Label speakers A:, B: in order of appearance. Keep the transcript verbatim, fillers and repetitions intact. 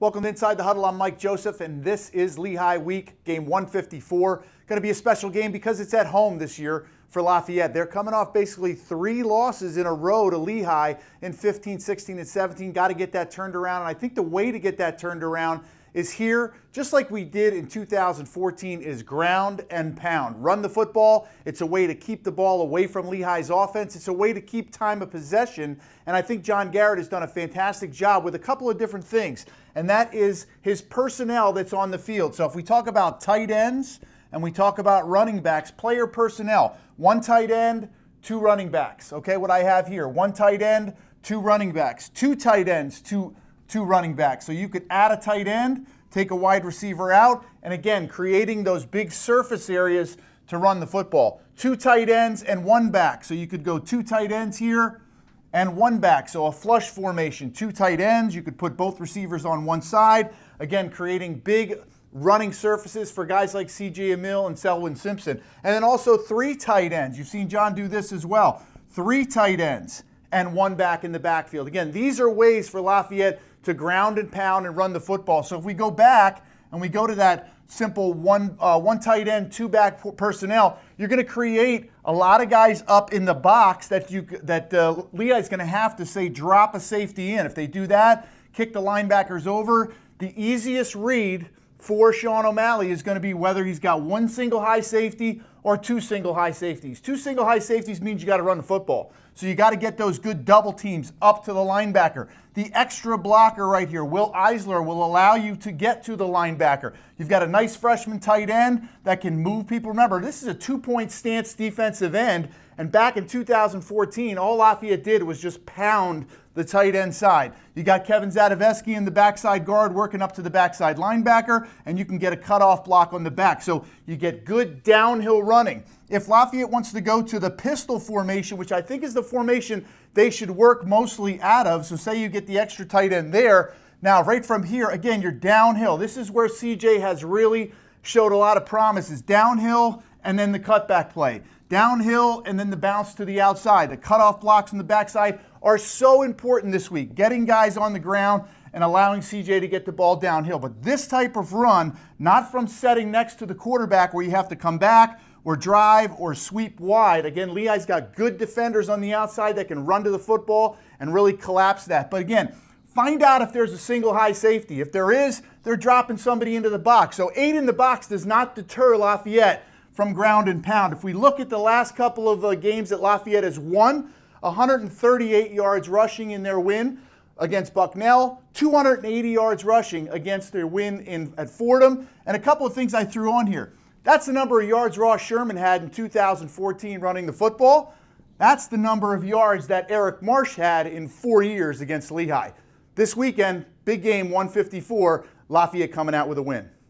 A: Welcome to Inside the Huddle. I'm Mike Joseph, and this is Lehigh week, game one fifty-four. Going to be a special game because it's at home this year for Lafayette. They're coming off basically three losses in a row to Lehigh in fifteen, sixteen, and seventeen. Got to get that turned around, and I think the way to get that turned around is here, just like we did in two thousand fourteen, is ground and pound. Run the football. It's a way to keep the ball away from Lehigh's offense. It's a way to keep time of possession, and I think John Garrett has done a fantastic job with a couple of different things, and that is his personnel that's on the field. So if we talk about tight ends and we talk about running backs, player personnel, one tight end, two running backs. Okay, what I have here, one tight end, two running backs, two tight ends, two two running backs. So you could add a tight end, take a wide receiver out, and again, creating those big surface areas to run the football. Two tight ends and one back. So you could go two tight ends here and one back. So a flush formation, two tight ends. You could put both receivers on one side. Again, creating big running surfaces for guys like C J Emil and Selwyn Simpson. And then also three tight ends. You've seen John do this as well. Three tight ends and one back in the backfield. Again, these are ways for Lafayette to ground and pound and run the football. So if we go back and we go to that simple one, uh, one tight end, two back personnel, you're going to create a lot of guys up in the box that you that uh, Lehigh's going to have to say drop a safety in. If they do that, kick the linebackers over. The easiest read for Sean O'Malley is going to be whether he's got one single high safety or two single high safeties. Two single high safeties means you got to run the football. So you got to get those good double teams up to the linebacker. The extra blocker right here, Will Eisler, will allow you to get to the linebacker. You've got a nice freshman tight end that can move people. Remember, this is a two-point stance defensive end, and back in two thousand fourteen, all Lafayette did was just pound the tight end side. You got Kevin Zadoveski in the backside guard working up to the backside linebacker, and you can get a cutoff block on the back. So you get good downhill running. If Lafayette wants to go to the pistol formation, which I think is the formation they should work mostly out of, so say you get the extra tight end there. Now, right from here, again, you're downhill. This is where C J has really showed a lot of promises. Downhill and then the cutback play. Downhill and then the bounce to the outside. The cutoff blocks on the backside are so important this week. Getting guys on the ground and allowing C J to get the ball downhill. But this type of run, not from setting next to the quarterback where you have to come back or drive or sweep wide. Again, Lehigh's got good defenders on the outside that can run to the football and really collapse that. But again, find out if there's a single high safety. If there is, they're dropping somebody into the box. So eight in the box does not deter Lafayette from ground and pound. If we look at the last couple of uh, games that Lafayette has won, one hundred thirty-eight yards rushing in their win against Bucknell, two hundred eighty yards rushing against their win in, at Fordham, and a couple of things I threw on here. That's the number of yards Ross Sherman had in two thousand fourteen running the football. That's the number of yards that Eric Marsh had in four years against Lehigh. This weekend, big game one fifty-four, Lafayette coming out with a win.